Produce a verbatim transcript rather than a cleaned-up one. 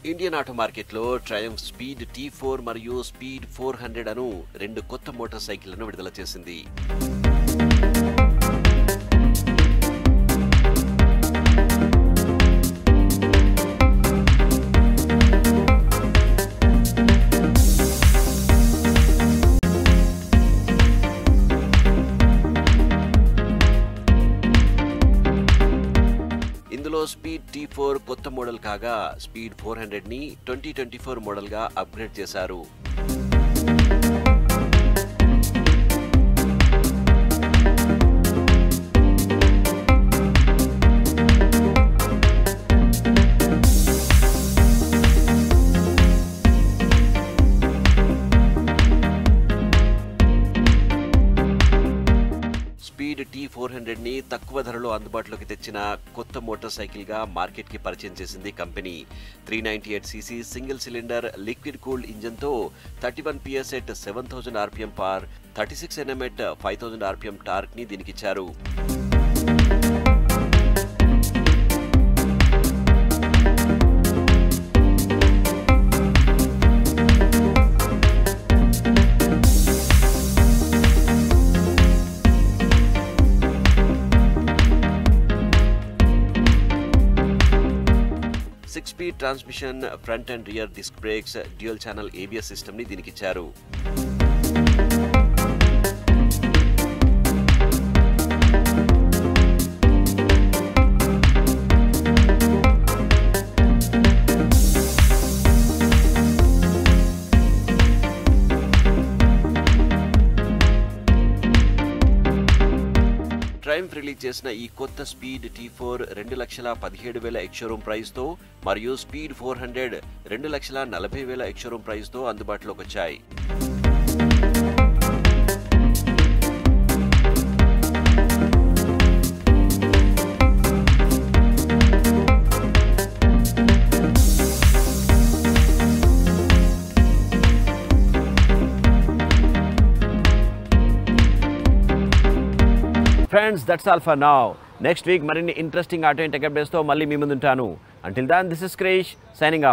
Indian auto మార్కెట్లో Triumph speed T four మరియు speed four hundred అను రెండు కొత్త మోటార్ సైకిళ్లను విడుదల చేసింది. ఇందులో స్పీడ్ టీ ఫోర్ కొత్త మోడల్ కాగా స్పీడ్ ఫోర్ హండ్రెడ్ ని ట్వంటీ ట్వంటీ ఫోర్ మోడల్ గా అప్గ్రేడ్ చేశారు. స్పీడ్ టీ ఫోర్ హండ్రెడ్ ని తక్కువ ధరలో అందుబాటులోకి తెచ్చిన కొత్త మోటార్ సైకిల్ గా మార్కెట్ కి పరిచయం చేసింది company. Three ninety eight CC single cylinder liquid cooled engine తో thirty one PS at seven thousand RPM power, thirty six NM at five thousand RPM torque ని దీనికిచ్చారు. Six speed transmission, front and rear disc brakes, dual channel ABS system ని దీనికిచ్చారు. Triumph release చేసిన ఈ కొత్త speed T four రెండు లక్షల పదిహేడు వేల ఎక్స్షోరూమ్ ప్రైస్ తో మరియు స్పీడ్ ఫోర్ హండ్రెడ్ రెండు లక్షల నలభై వేల ఎక్స్షోరూమ్ ప్రైస్ తో అందుబాటులోకి వచ్చాయి. Friends, that's all for now. Next week, marini interesting auto and tech updates tho malli mee mundu untanu. Until then, this is Krish signing off.